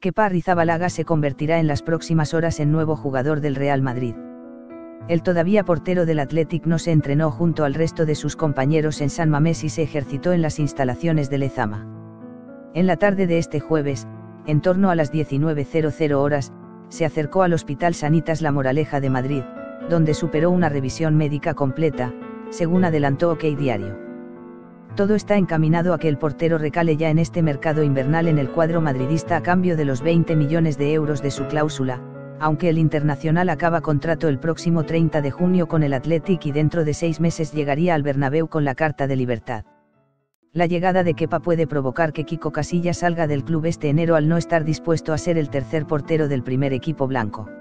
Kepa Arrizabalaga se convertirá en las próximas horas en nuevo jugador del Real Madrid. El todavía portero del Athletic no se entrenó junto al resto de sus compañeros en San Mamés y se ejercitó en las instalaciones de Lezama. En la tarde de este jueves, en torno a las 19:00 horas, se acercó al Hospital Sanitas La Moraleja de Madrid, donde superó una revisión médica completa, según adelantó OK Diario. Todo está encaminado a que el portero recale ya en este mercado invernal en el cuadro madridista a cambio de los 20 millones de euros de su cláusula, aunque el internacional acaba contrato el próximo 30 de junio con el Athletic y dentro de 6 meses llegaría al Bernabéu con la carta de libertad. La llegada de Kepa puede provocar que Quico Casillas salga del club este enero al no estar dispuesto a ser el tercer portero del primer equipo blanco.